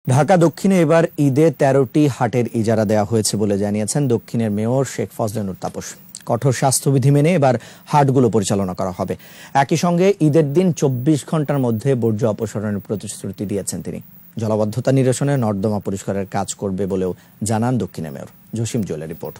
ঢাকা দক্ষিণে এবার ঈদে ১৩টি হাটের ইজারা দেওয়া হয়েছে বলে জানিয়েছেন দক্ষিণের মেয়র শেখ ফজলে নূর তাপস। কঠোর স্বাস্থ্যবিধি মেনে এবার হাটগুলো পরিচালনা করা হবে। একই সঙ্গে ঈদের দিন ২৪ ঘন্টার মধ্যে বর্জ্য অপসারণের প্রতিশ্রুতি দিয়েছেন তিনি। জলাবদ্ধতা নিরসনে নর্দমা পরিষ্কারের কাজ করবে বলেও জানান দক্ষিণের মেয়র। জসিম জুয়েলের রিপোর্ট।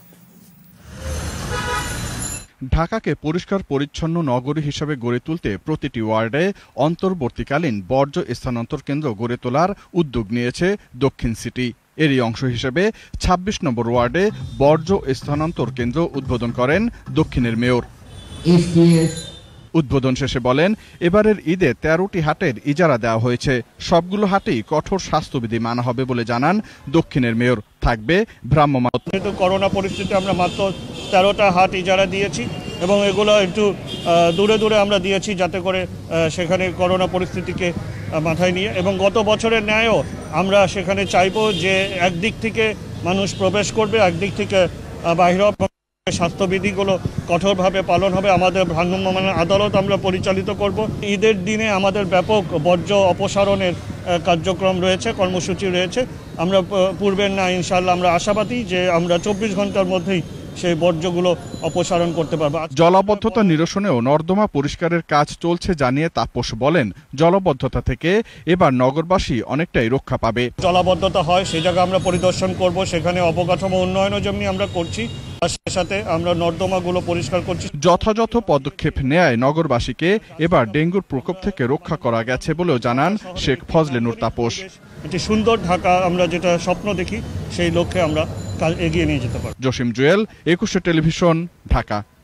ঢাকাকে পরিষ্কার পরিচ্ছন্ন নগরী হিসেবে গড়ে তুলতে প্রতিটি ওয়ার্ডে অন্তর্বর্তীকালীন বর্জ্য স্থানান্তর কেন্দ্র গড়ে তোলার উদ্যোগ নিয়েছে দক্ষিণ সিটি। এরই অংশ হিসেবে ২৬ নম্বর ওয়ার্ডে বর্জ্য স্থানান্তর কেন্দ্র উদ্বোধন করেন দক্ষিণের মেয়র। উদ্বোধন শেষে বলেন, এবারের ঈদে ১৩টি হাটের ইজারা দেওয়া হয়েছে। সবগুলো হাটেই কঠোর স্বাস্থ্যবিধি মানা হবে বলে জানান দক্ষিণের মেয়র। থাকবে ভ্রাম্যমাণ। করোনা পরিস্থিতিতে আমরা মাত্র ১৩টা হাট ইজারা দিয়েছি এবং এগুলো একটু দূরে দূরে আমরা দিয়েছি যাতে করে সেখানে করোনা পরিস্থিতিকে মাথায় নিয়ে, এবং গত বছরের ন্যায়ও আমরা সেখানে চাইবো যে একদিক থেকে মানুষ প্রবেশ করবে, একদিক থেকে বাইরে স্বাস্থ্যবিধিগুলো কঠোরভাবে পালন হবে। আমাদের ভ্রাম্যমাণ আদালত আমরা পরিচালিত করব। ঈদের দিনে আমাদের ব্যাপক বর্জ্য অপসারণের কার্যক্রম রয়েছে, কর্মসূচি রয়েছে। আমরা পূর্বের না ইনশাআল্লাহ আমরা আশাবাদী যে আমরা ২৪ ঘন্টার মধ্যেই সেই বর্জ্যগুলো অপসারণ করতে পারবো। জলাবদ্ধতা নিরসনেও নর্দমা পরিষ্কারের কাজ চলছে জানিয়ে তাপস বলেন, জলাবদ্ধতা থেকে এবার নগরবাসী অনেকটাই রক্ষা পাবে। জলাবদ্ধতা হয় সেই জায়গা আমরা পরিদর্শন করব, সেখানে অবকাঠামো উন্নয়নও যেমনি আমরা করছি, আর সেই সাথে আমরা নর্দমাগুলো পরিষ্কার করছি। যথাযথ পদক্ষেপ নেয় নগরবাসীকে এবার ডেঙ্গুর প্রকোপ থেকে রক্ষা করা গেছে বলেও জানান শেখ ফজলে নূর তাপস। একটি সুন্দর ঢাকা আমরা যেটা স্বপ্ন দেখি সেই লক্ষ্যে আমরা এগিয়ে নিয়ে যেতে পারি। জসিম জুয়েল, ২১ টেলিভিশন, ঢাকা।